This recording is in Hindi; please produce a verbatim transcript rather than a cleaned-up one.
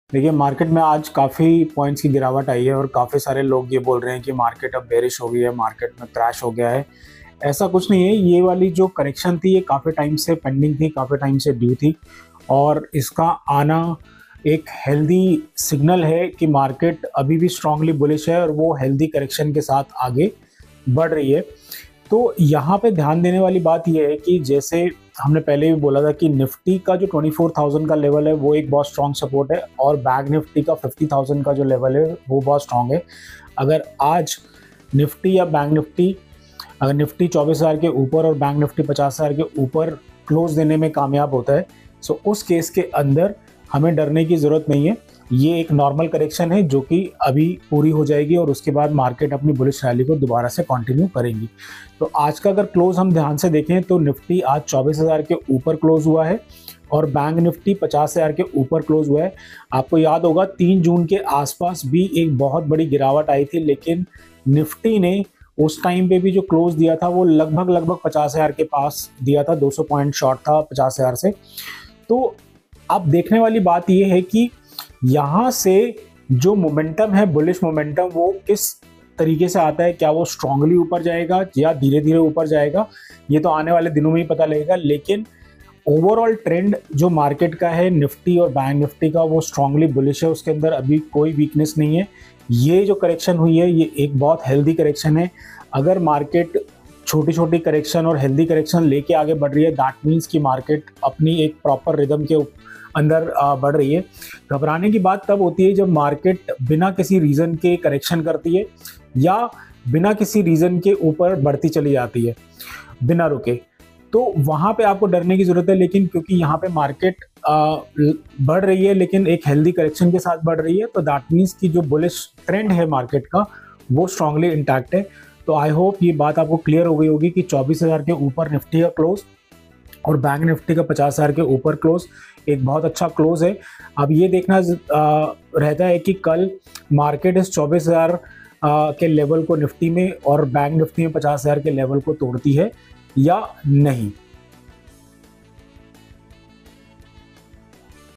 देखिए, मार्केट में आज काफ़ी पॉइंट्स की गिरावट आई है और काफ़ी सारे लोग ये बोल रहे हैं कि मार्केट अब बेरिश हो गई है, मार्केट में क्रैश हो गया है। ऐसा कुछ नहीं है, ये वाली जो करेक्शन थी ये काफ़ी टाइम से पेंडिंग थी, काफ़ी टाइम से ड्यू थी और इसका आना एक हेल्दी सिग्नल है कि मार्केट अभी भी स्ट्रांगली बुलिश है और वो हेल्दी करेक्शन के साथ आगे बढ़ रही है। तो यहाँ पे ध्यान देने वाली बात यह है कि जैसे हमने पहले भी बोला था कि निफ्टी का जो चौबीस हज़ार का लेवल है वो एक बहुत स्ट्रॉन्ग सपोर्ट है और बैंक निफ्टी का पचास हज़ार का जो लेवल है वो बहुत स्ट्रॉन्ग है। अगर आज निफ्टी या बैंक निफ्टी अगर निफ्टी चौबीस हज़ार के ऊपर और बैंक निफ्टी पचास हज़ार के ऊपर क्लोज देने में कामयाब होता है, सो उस केस के अंदर हमें डरने की ज़रूरत नहीं है। ये एक नॉर्मल करेक्शन है जो कि अभी पूरी हो जाएगी और उसके बाद मार्केट अपनी बुलिश रैली को दोबारा से कंटिन्यू करेंगी। तो आज का अगर क्लोज हम ध्यान से देखें तो निफ्टी आज चौबीस हज़ार के ऊपर क्लोज हुआ है और बैंक निफ्टी पचास हज़ार के ऊपर क्लोज हुआ है। आपको याद होगा तीन जून के आसपास भी एक बहुत बड़ी गिरावट आई थी, लेकिन निफ्टी ने उस टाइम पे भी जो क्लोज दिया था वो लगभग लगभग पचास हज़ार के पास दिया था, दो सौ पॉइंट शॉर्ट था पचास हज़ार से। तो अब देखने वाली बात यह है कि यहाँ से जो मोमेंटम है, बुलिश मोमेंटम, वो किस तरीके से आता है। क्या वो स्ट्रांगली ऊपर जाएगा या धीरे धीरे ऊपर जाएगा, ये तो आने वाले दिनों में ही पता लगेगा। लेकिन ओवरऑल ट्रेंड जो मार्केट का है, निफ्टी और बैंक निफ्टी का, वो स्ट्रांगली बुलिश है, उसके अंदर अभी कोई वीकनेस नहीं है। ये जो करेक्शन हुई है ये एक बहुत हेल्दी करेक्शन है। अगर मार्केट छोटी छोटी करेक्शन और हेल्दी करेक्शन लेके आगे बढ़ रही है, दैट मीन्स कि मार्केट अपनी एक प्रॉपर रिदम के अंदर बढ़ रही है। घबराने की बात तब होती है जब मार्केट बिना किसी रीज़न के करेक्शन करती है या बिना किसी रीज़न के ऊपर बढ़ती चली जाती है बिना रुके, तो वहाँ पे आपको डरने की ज़रूरत है। लेकिन क्योंकि यहाँ पे मार्केट बढ़ रही है लेकिन एक हेल्दी करेक्शन के साथ बढ़ रही है, तो दैट मीन्स कि जो बुलिश ट्रेंड है मार्केट का वो स्ट्रांगली इंटैक्ट है। तो आई होप ये बात आपको क्लियर हो गई होगी कि चौबीस हज़ार के ऊपर निफ्टी का क्लोज और बैंक निफ्टी का पचास हज़ार के ऊपर क्लोज एक बहुत अच्छा क्लोज है। अब ये देखना आ, रहता है कि कल मार्केट इस चौबीस हज़ार के लेवल को निफ्टी में और बैंक निफ्टी में पचास हज़ार के लेवल को तोड़ती है या नहीं।